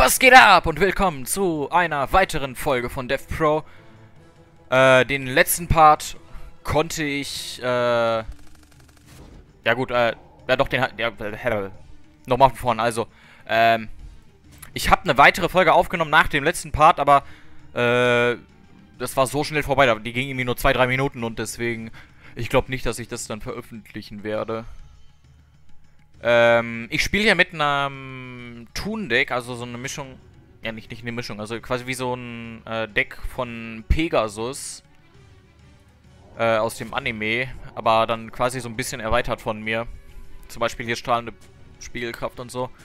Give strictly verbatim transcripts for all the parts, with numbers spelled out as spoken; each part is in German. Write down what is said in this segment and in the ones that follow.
Was geht ab und willkommen zu einer weiteren Folge von DevPro. Äh, den letzten Part konnte ich, äh, ja gut, äh, ja doch, den, ja, äh, nochmal von vorne, also, ähm, ich habe eine weitere Folge aufgenommen nach dem letzten Part, aber, äh, das war so schnell vorbei, die ging irgendwie nur zwei, drei Minuten und deswegen, ich glaube nicht, dass ich das dann veröffentlichen werde. Ähm, ich spiele ja mit einem Toon-Deck, also so eine Mischung, ja nicht, nicht eine Mischung, also quasi wie so ein äh, Deck von Pegasus äh, aus dem Anime, aber dann quasi so ein bisschen erweitert von mir. Zum Beispiel hier strahlende Spiegelkraft und so.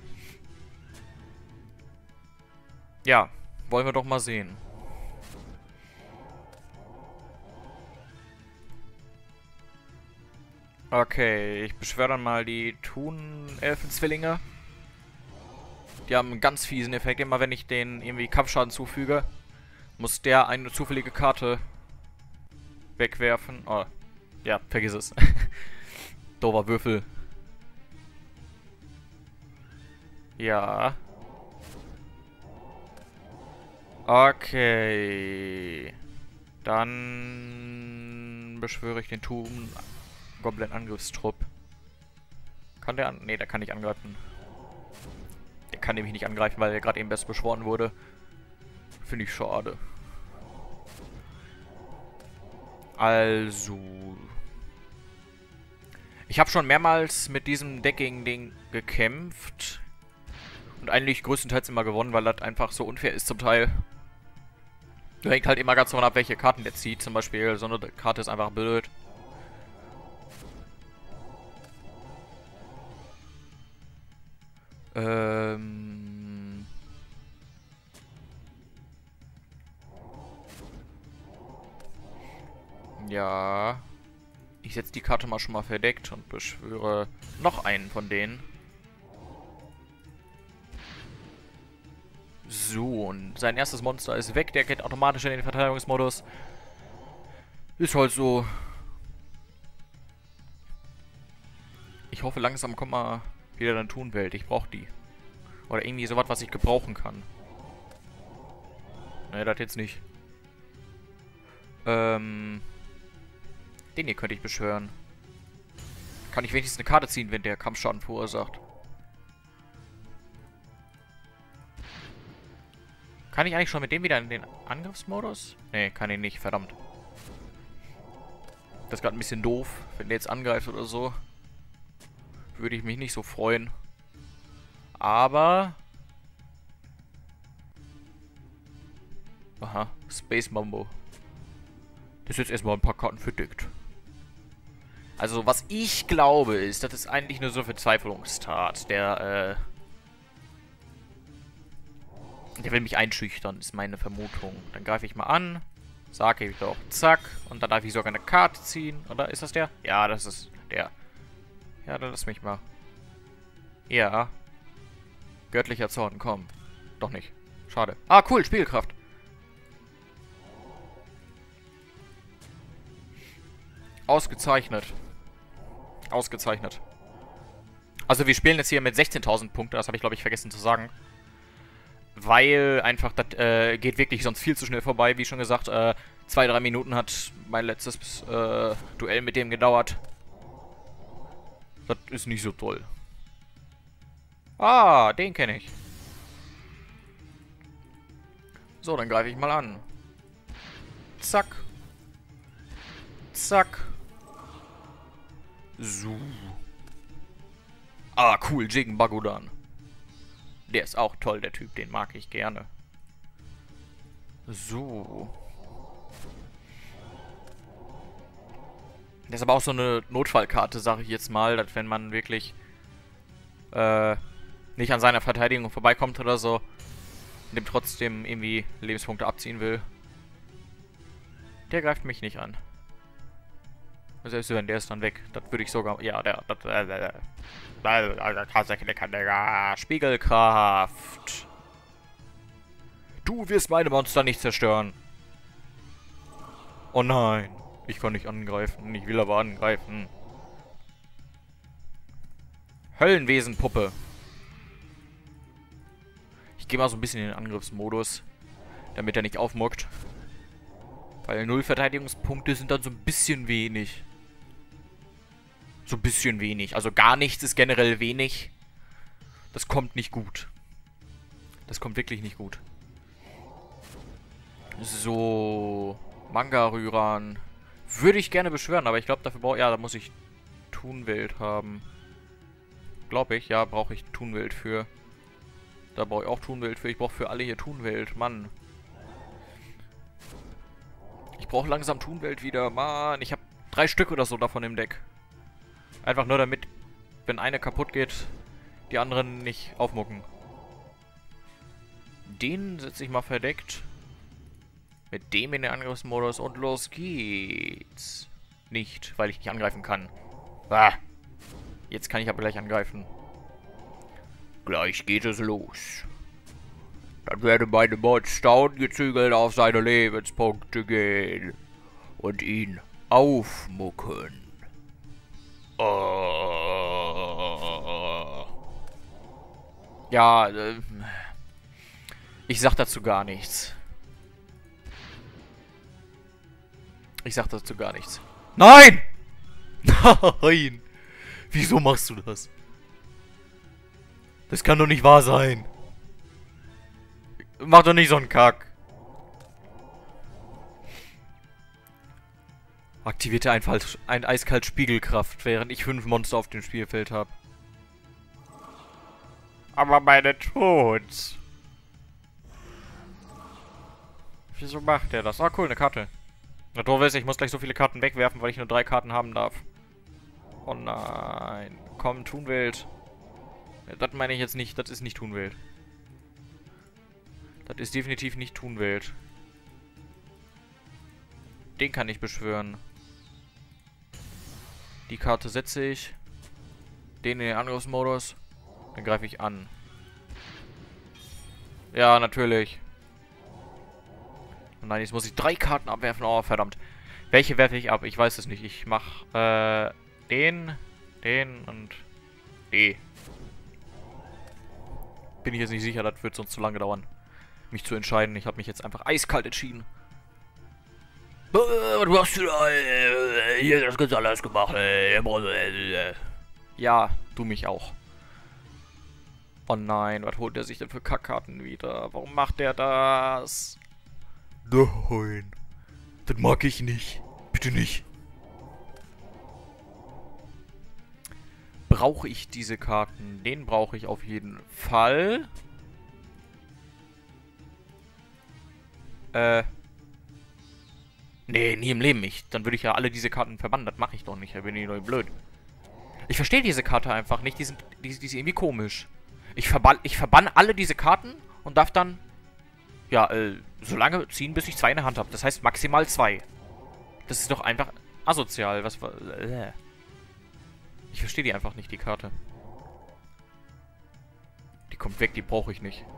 Ja, wollen wir doch mal sehen. Okay, ich beschwöre dann mal die Toon-Elfen-Zwillinge. Die haben einen ganz fiesen Effekt. Immer wenn ich denen irgendwie Kampfschaden zufüge, muss der eine zufällige Karte wegwerfen. Oh, ja, vergiss es. Doofer Würfel. Ja. Okay. Dann beschwöre ich den Toon Goblin-Angriffstrupp. Kann der an... Ne, der kann nicht angreifen. Der kann nämlich nicht angreifen, weil er gerade eben best beschworen wurde. Finde ich schade. Also... Ich habe schon mehrmals mit diesem Deck gegen den gekämpft. Und eigentlich größtenteils immer gewonnen, weil das einfach so unfair ist zum Teil. Hängt halt immer ganz davon ab, welche Karten der zieht. Zum Beispiel, so eine Karte ist einfach blöd. Ähm... Ja. Ich setze die Karte mal schon mal verdeckt und beschwöre noch einen von denen. So, und sein erstes Monster ist weg. Der geht automatisch in den Verteidigungsmodus. Ist halt so. Ich hoffe, langsam kommt mal wieder eine Toon-Welt. Ich brauche die. Oder irgendwie sowas, was ich gebrauchen kann. Ne, das jetzt nicht. Ähm... Den hier könnte ich beschwören. Kann ich wenigstens eine Karte ziehen, wenn der Kampfschaden verursacht. Kann ich eigentlich schon mit dem wieder in den Angriffsmodus? Ne, kann ich nicht, verdammt. Das ist gerade ein bisschen doof, wenn der jetzt angreift oder so. Würde ich mich nicht so freuen. Aber... Aha, Space Mambo. Das ist jetzt erstmal ein paar Karten verdeckt. Also, was ich glaube, ist, das ist eigentlich nur so eine Verzweiflungstat. Der, äh... Der will mich einschüchtern, ist meine Vermutung. Dann greife ich mal an. Sage ich doch, zack. Und dann darf ich sogar eine Karte ziehen. Oder ist das der? Ja, das ist der. Ja, dann lass mich mal. Ja. Göttlicher Zorn, komm. Doch nicht. Schade. Ah, cool, Spielkraft. Ausgezeichnet. Ausgezeichnet. Also wir spielen jetzt hier mit sechzehntausend Punkte, das habe ich glaube ich vergessen zu sagen. Weil einfach, das äh, geht wirklich sonst viel zu schnell vorbei. Wie schon gesagt, äh, zwei, drei Minuten hat mein letztes äh, Duell mit dem gedauert. Das ist nicht so toll. Ah, den kenne ich. So, dann greife ich mal an. Zack. Zack. So. Ah, cool, Jigen Bagudan. Der ist auch toll, der Typ. Den mag ich gerne. So. Das ist aber auch so eine Notfallkarte, sage ich jetzt mal, dass wenn man wirklich äh, nicht an seiner Verteidigung vorbeikommt oder so, dem trotzdem irgendwie Lebenspunkte abziehen will. Der greift mich nicht an. Selbst wenn der ist dann weg, das würde ich sogar... Ja, der... Das, äh, äh, tatsächlich kann der... Spiegelkraft. Du wirst meine Monster nicht zerstören. Oh nein. Ich kann nicht angreifen. Ich will aber angreifen. Höllenwesenpuppe. Ich gehe mal so ein bisschen in den Angriffsmodus, damit er nicht aufmuckt. Weil null Verteidigungspunkte sind dann so ein bisschen wenig. So ein bisschen wenig. Also gar nichts ist generell wenig. Das kommt nicht gut. Das kommt wirklich nicht gut. So. Manga-Rührern. Würde ich gerne beschwören, aber ich glaube dafür brauche... Ja, da muss ich Thunwild haben. Glaube ich. Ja, brauche ich Thunwild für. Da brauche ich auch Thunwild für. Ich brauche für alle hier Thunwild. Mann. Ich brauche langsam Thunwild wieder. Mann, ich habe drei Stück oder so davon im Deck. Einfach nur damit, wenn eine kaputt geht, die anderen nicht aufmucken. Den setze ich mal verdeckt. Mit dem in den Angriffsmodus und los geht's. Nicht, weil ich nicht angreifen kann. Ah. Jetzt kann ich aber gleich angreifen. Gleich geht es los. Dann werden meine Monster ungezügelt auf seine Lebenspunkte gehen. Und ihn aufmucken. Oh. Ja, äh, ich sag dazu gar nichts. Ich sag dazu gar nichts. Nein! Nein! Wieso machst du das? Das kann doch nicht wahr sein. Mach doch nicht so einen Kack. Aktivierte Einfall, ein eiskalt Spiegelkraft, während ich fünf Monster auf dem Spielfeld habe. Aber meine tot. Wieso macht der das? Ah, cool, eine Karte. Na, doof ist, ich muss gleich so viele Karten wegwerfen, weil ich nur drei Karten haben darf. Oh nein. Komm, Thunwild. Ja, das meine ich jetzt nicht. Das ist nicht Thunwild. Das ist definitiv nicht Thunwild. Den kann ich beschwören. Die Karte setze ich. Den in den Angriffsmodus. Dann greife ich an. Ja, natürlich. Oh nein, jetzt muss ich drei Karten abwerfen. Oh, verdammt. Welche werfe ich ab? Ich weiß es nicht. Ich mache äh, den, den und die. Bin ich jetzt nicht sicher. Das wird sonst zu lange dauern, mich zu entscheiden. Ich habe mich jetzt einfach eiskalt entschieden. Was machst du da? Hier, das ganz alles gemacht. Ja, du mich auch. Oh nein, was holt der sich denn für Kackkarten wieder? Warum macht der das? Nein. Das mag ich nicht. Bitte nicht. Brauche ich diese Karten? Den brauche ich auf jeden Fall. Äh. Nee, nie im Leben nicht. Dann würde ich ja alle diese Karten verbannen. Das mache ich doch nicht. Da bin ich doch blöd. Ich verstehe diese Karte einfach nicht. Die sind, die, die sind irgendwie komisch. Ich verbann, ich verbanne alle diese Karten und darf dann, ja, äh, so lange ziehen, bis ich zwei in der Hand habe. Das heißt maximal zwei. Das ist doch einfach asozial. Was war... Äh. Ich verstehe die einfach nicht, die Karte. Die kommt weg, die brauche ich nicht.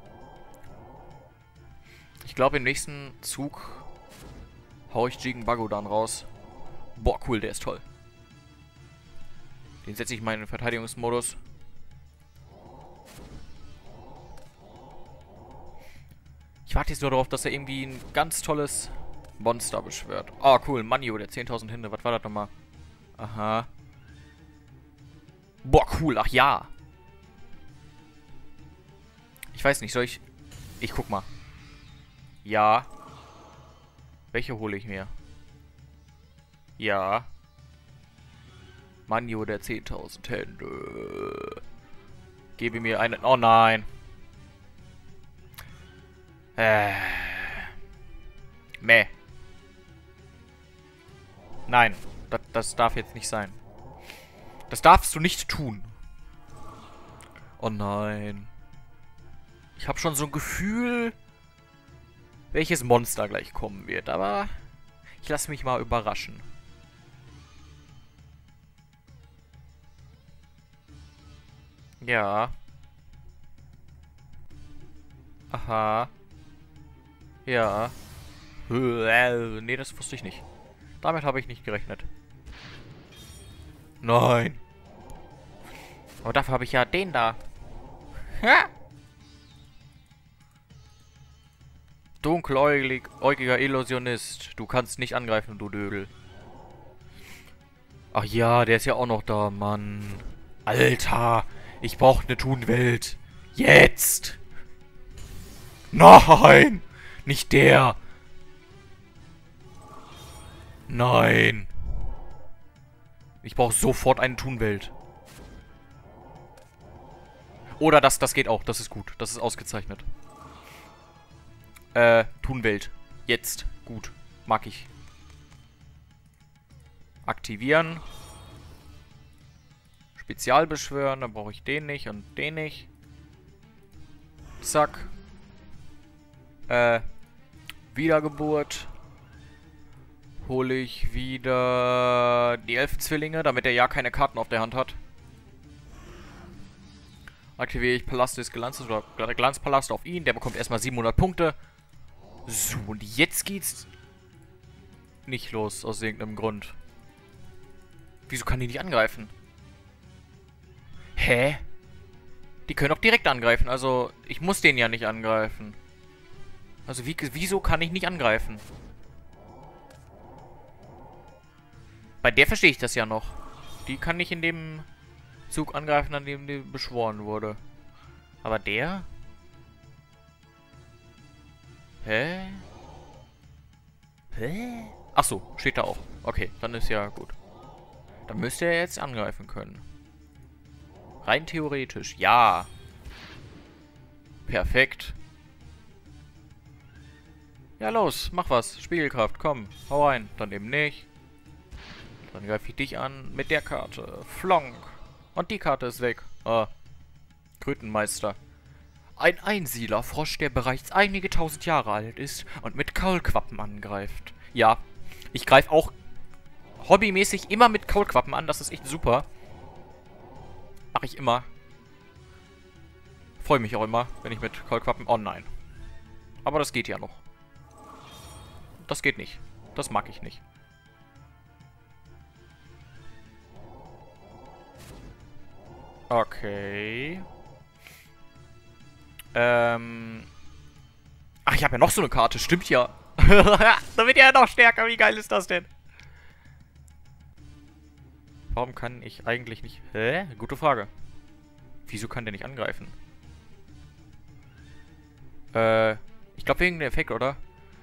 Ich glaube, im nächsten Zug hau ich Jigen Bagodan raus. Boah, cool, der ist toll. Den setze ich mal in den Verteidigungsmodus. Ich warte jetzt nur darauf, dass er irgendwie ein ganz tolles Monster beschwört. Oh, cool. Manjo, der zehntausend Hände. Was war das nochmal? Aha. Boah, cool. Ach ja. Ich weiß nicht. Soll ich... Ich guck mal. Ja. Welche hole ich mir? Ja. Manjo, der zehntausend Hände. Gebe mir einen... Oh nein. Äh. Meh. Nein. Das, das darf jetzt nicht sein. Das darfst du nicht tun. Oh nein. Ich habe schon so ein Gefühl, welches Monster gleich kommen wird. Aber ich lasse mich mal überraschen. Ja. Aha. Ja. Nee, das wusste ich nicht. Damit habe ich nicht gerechnet. Nein. Aber dafür habe ich ja den da. Ha! Dunkeläugiger Illusionist. Du kannst nicht angreifen, du Dödel. Ach ja, der ist ja auch noch da, Mann. Alter, ich brauche eine Thunwelt. Jetzt! Nein! Nicht der! Nein! Ich brauche sofort eine Thunwelt. Oder das, das geht auch. Das ist gut. Das ist ausgezeichnet. Äh, Thunwelt. Jetzt. Gut. Mag ich. Aktivieren. Spezial beschwören. Dann brauche ich den nicht und den nicht. Zack. Äh, Wiedergeburt. Hole ich wieder die Elfenzwillinge, damit er ja keine Karten auf der Hand hat. Aktiviere ich Palast des Glanzes oder Glanzpalast auf ihn. Der bekommt erstmal siebenhundert Punkte. So, und jetzt geht's nicht los, aus irgendeinem Grund. Wieso kann die nicht angreifen? Hä? Die können doch direkt angreifen, also ich muss den ja nicht angreifen. Also wie, wieso kann ich nicht angreifen? Bei der verstehe ich das ja noch. Die kann nicht in dem Zug angreifen, an dem die beschworen wurde. Aber der? Hä? Hä? Achso, steht da auch. Okay, dann ist ja gut. Dann müsste er jetzt angreifen können. Rein theoretisch, ja. Perfekt. Ja, los, mach was. Spiegelkraft, komm, hau rein. Dann eben nicht. Dann greife ich dich an mit der Karte. Flonk. Und die Karte ist weg. Ah. Krötenmeister. Ein Einsiedlerfrosch, der bereits einige tausend Jahre alt ist und mit Kaulquappen angreift. Ja, ich greife auch hobbymäßig immer mit Kaulquappen an. Das ist echt super. Mache ich immer. Freue mich auch immer, wenn ich mit Kaulquappen... Oh nein. Aber das geht ja noch. Das geht nicht. Das mag ich nicht. Okay. Ähm. Ach, ich habe ja noch so eine Karte. Stimmt ja. Da wird er ja noch stärker. Wie geil ist das denn? Warum kann ich eigentlich nicht... Hä? Gute Frage. Wieso kann der nicht angreifen? Äh, ich glaube wegen dem Effekt, oder?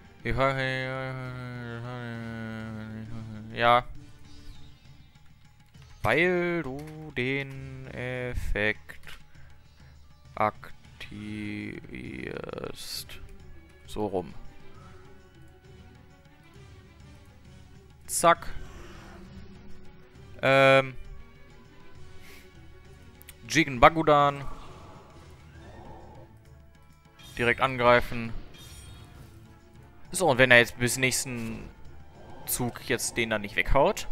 Ja. Weil du den Effekt aktivierst. So rum. Zack. Ähm. Jigen Bagudan. Direkt angreifen. So, und wenn er jetzt bis nächsten Zug jetzt den dann nicht weghaut.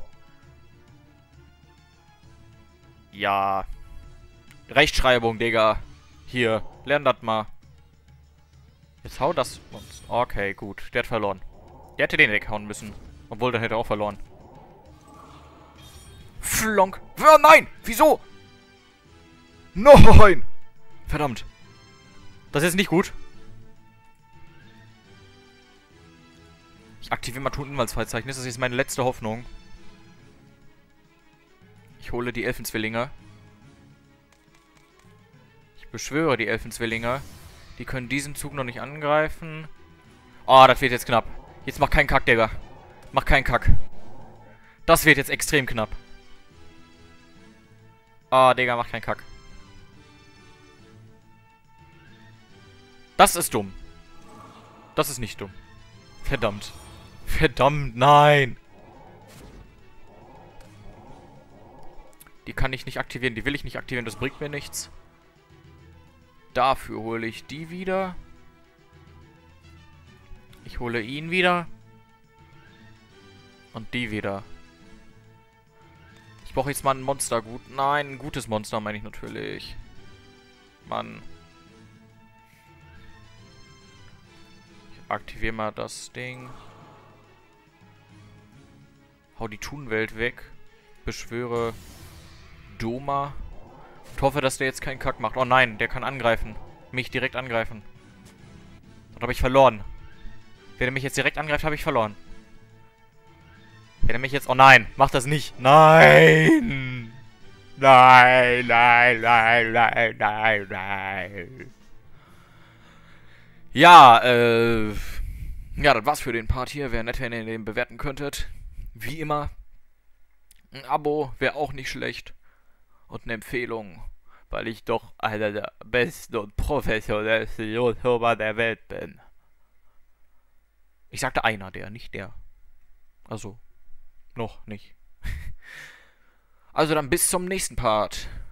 Ja. Rechtschreibung, Digga. Hier, lern das mal. Jetzt hau das. Okay, gut. Der hat verloren. Der hätte den weghauen müssen. Obwohl, der hätte auch verloren. Flonk. Oh, nein! Wieso? Nein! Verdammt. Das ist nicht gut. Ich aktiviere mal Totenwaldsfreizeichen. Das ist jetzt meine letzte Hoffnung. Ich hole die Elfenzwillinge. Ich beschwöre die Elfenzwillinge. Die können diesen Zug noch nicht angreifen. Oh, das wird jetzt knapp. Jetzt mach keinen Kack, Digga. Mach keinen Kack. Das wird jetzt extrem knapp. Ah, Digga, mach keinen Kack. Das ist dumm. Das ist nicht dumm. Verdammt. Verdammt, nein. Die kann ich nicht aktivieren. Die will ich nicht aktivieren. Das bringt mir nichts. Dafür hole ich die wieder. Ich hole ihn wieder. Und die wieder. Ich brauche jetzt mal ein Monster. Gut. Nein, ein gutes Monster meine ich natürlich. Mann. Ich aktiviere mal das Ding. Hau die Thunwelt weg. Beschwöre Doma. Ich hoffe, dass der jetzt keinen Kack macht. Oh nein, der kann angreifen. Mich direkt angreifen. Dann habe ich verloren. Wenn er mich jetzt direkt angreift, habe ich verloren. Wenn er mich jetzt... Oh nein, mach das nicht. Nein! Nein, nein, nein, nein, nein, nein. Ja, äh... ja, das war's für den Part hier. Wäre nett, wenn ihr den bewerten könntet. Wie immer. Ein Abo wäre auch nicht schlecht. Und eine Empfehlung. Weil ich doch einer der besten und professionellsten YouTuber der Welt bin. Ich sagte einer der, nicht der. Also, noch nicht. Also dann bis zum nächsten Part.